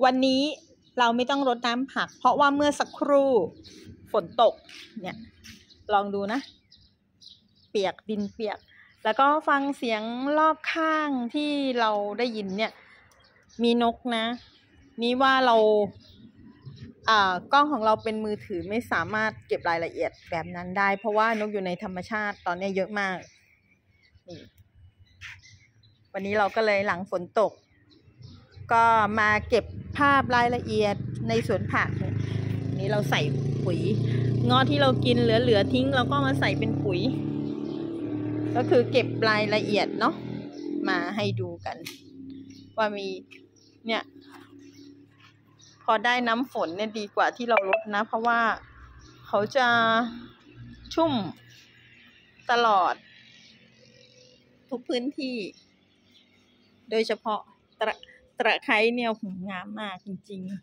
วันนี้เราไม่ต้องรดน้ำผักเพราะว่าเมื่อสักครู่ฝนตกเนี่ยลองดูนะเปียกดินเปียกแล้วก็ฟังเสียงรอบข้างที่เราได้ยินเนี่ยมีนกนะนี่ว่าเรากล้องของเราเป็นมือถือไม่สามารถเก็บรายละเอียดแบบนั้นได้เพราะว่านกอยู่ในธรรมชาติตอนนี้เยอะมากนี่วันนี้เราก็เลยหลังฝนตกก็มาเก็บภาพรายละเอียดในสวนผักนี่เราใส่ปุ๋ยงอที่เรากินเหลือทิ้งเราก็มาใส่เป็นปุ๋ยก็คือเก็บรายละเอียดเนาะมาให้ดูกันว่ามีเนี่ยพอได้น้ำฝนเนี่ยดีกว่าที่เรารดนะเพราะว่าเขาจะชุ่มตลอดทุกพื้นที่โดยเฉพาะตะไคร้เนี่ยงามมากจริง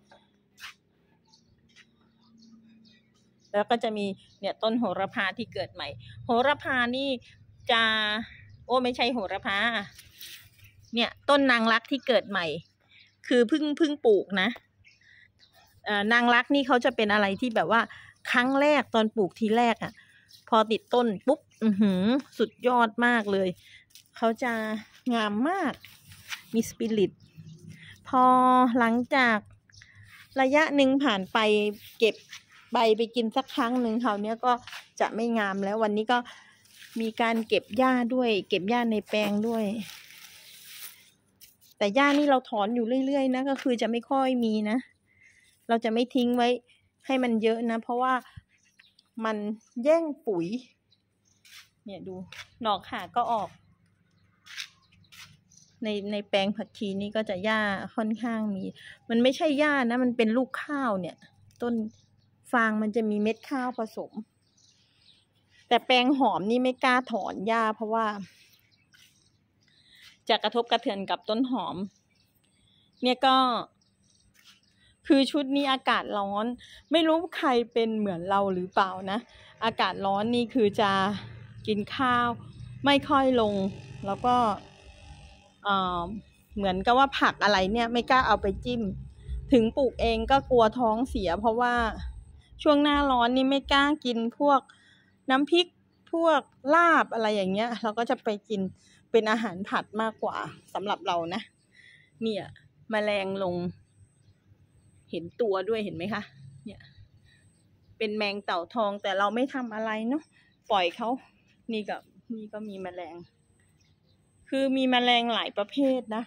ๆแล้วก็จะมีเนี่ยต้นโหระพาที่เกิดใหม่โหระพานี่จะไม่ใช่โหระพาเนี่ยต้นนางรักที่เกิดใหม่คือเพิ่งปลูกนะนางรักนี่เขาจะเป็นอะไรที่แบบว่าครั้งแรกตอนปลูกทีแรกพอติดต้นปุ๊บสุดยอดมากเลยเขาจะงามมากมีสปิริตพอหลังจากระยะหนึ่งผ่านไปเก็บใบไปกินสักครั้งหนึ่งคราวนี้ก็จะไม่งามแล้ววันนี้ก็มีการเก็บหญ้าด้วยเก็บหญ้าในแปลงด้วยแต่หญ้านี่เราถอนอยู่เรื่อยๆนะก็คือจะไม่ค่อยมีนะเราจะไม่ทิ้งไว้ให้มันเยอะนะเพราะว่ามันแย่งปุ๋ยเนี่ยดูหนอกขาก็ออกในแปลงผักชีนี่ก็จะหญ้าค่อนข้างมีมันไม่ใช่หญ้านะมันเป็นลูกข้าวเนี่ยต้นฟางมันจะมีเม็ดข้าวผสมแต่แปลงหอมนี่ไม่กล้าถอนหญ้าเพราะว่าจะกระทบกระเทือนกับต้นหอมเนี่ยก็คือชุดนี้อากาศร้อนไม่รู้ใครเป็นเหมือนเราหรือเปล่านะอากาศร้อนนี่คือจะกินข้าวไม่ค่อยลงแล้วก็เหมือนกับว่าผักอะไรเนี่ยไม่กล้าเอาไปจิ้มถึงปลูกเองก็กลัวท้องเสียเพราะว่าช่วงหน้าร้อนนี่ไม่กล้ากินพวกน้ำพริกพวกลาบอะไรอย่างเงี้ยเราก็จะไปกินเป็นอาหารผัดมากกว่าสำหรับเรานะเนี่ยแมลงลงเห็นตัวด้วยเห็นไหมคะเนี่ยเป็นแมงเต่าทองแต่เราไม่ทำอะไรเนาะปล่อยเขานี่ก็มีแมลงคือมีแมลงหลายประเภทนะ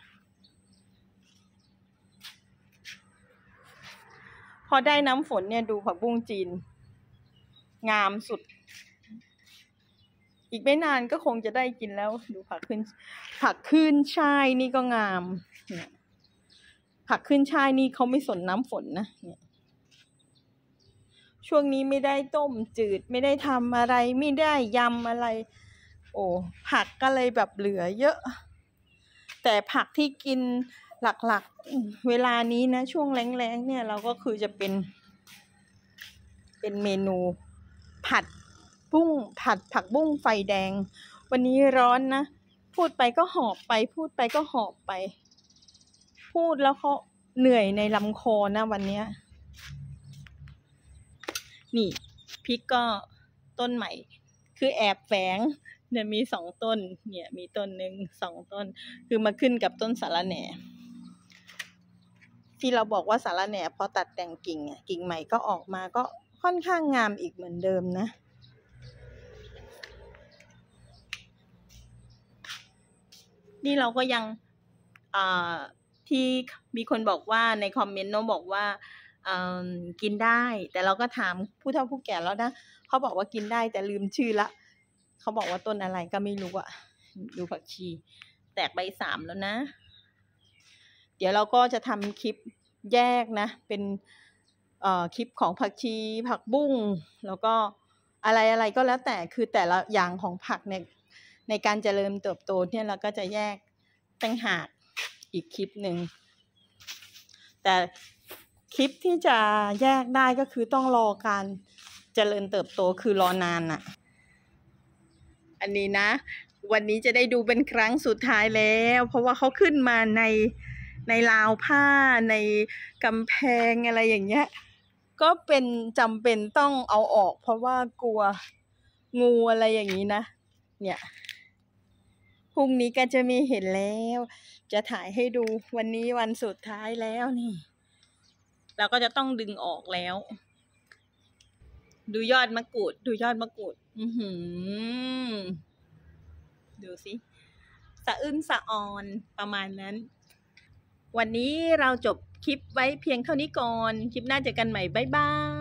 พอได้น้ำฝนเนี่ยดูผักบุ้งจีนงามสุดอีกไม่นานก็คงจะได้กินแล้วดูผักขึ้นช่ายนี่ก็งามเนี่ยผักขึ้นช่ายนี่เขาไม่สนน้ำฝนนะเนี่ยช่วงนี้ไม่ได้ต้มจืดไม่ได้ทำอะไรไม่ได้ยำอะไรผักก็เลยแบบเหลือเยอะแต่ผักที่กินหลักๆเวลานี้นะช่วงแล้งๆเนี่ยเราก็คือจะเป็นเมนูผัดผักบุ้งไฟแดงวันนี้ร้อนนะพูดไปก็หอบไปพูดไปก็หอบไปพูดแล้วเขาเหนื่อยในลำคอนะวันนี้นี่พริกก็ต้นใหม่คือแอบแฝงเนี่ยมี2 ต้นเนี่ยมีต้นหนึ่ง2 ต้นคือมาขึ้นกับต้นสะระแหน่ที่เราบอกว่าสะระแหน่พอตัดแต่งกิ่งใหม่ก็ออกมาก็ค่อนข้างงามอีกเหมือนเดิมนะนี่เราก็ยังที่มีคนบอกว่าในคอมเมนต์น้องบอกว่ากินได้แต่เราก็ถามผู้เฒ่าผู้แก่แล้วนะเขาบอกว่ากินได้แต่ลืมชื่อละเขาบอกว่าต้นอะไรก็ไม่รู้ดูผักชีแตกใบ3แล้วนะเดี๋ยวเราก็จะทำคลิปแยกนะเป็นคลิปของผักชีผักบุ้งแล้วก็อะไรก็แล้วแต่คือแต่ละอย่างของผักเนี่ยในการเจริญเติบโตเนี่ยเราก็จะแยกต่างหากอีกคลิปหนึ่งแต่คลิปที่จะแยกได้ก็คือต้องรอการเจริญเติบโตคือรอนานน่ะอันนี้นะวันนี้จะได้ดูเป็นครั้งสุดท้ายแล้วเพราะว่าเขาขึ้นมาในราวผ้าในกำแพงอะไรอย่างเงี้ยก็เป็นจำเป็นต้องเอาออกเพราะว่ากลัวงูอะไรอย่างนี้นะเนี่ยพรุ่งนี้ก็จะมีเห็นแล้วจะถ่ายให้ดูวันนี้วันสุดท้ายแล้วนี่เราก็จะต้องดึงออกแล้วดูยอดมะกรูดดูยอดมะกรูดดูสิสะอื้นสะออนประมาณนั้นวันนี้เราจบคลิปไว้เพียงเท่านี้ก่อนคลิปหน้าเจอกันใหม่บ๊ายบาย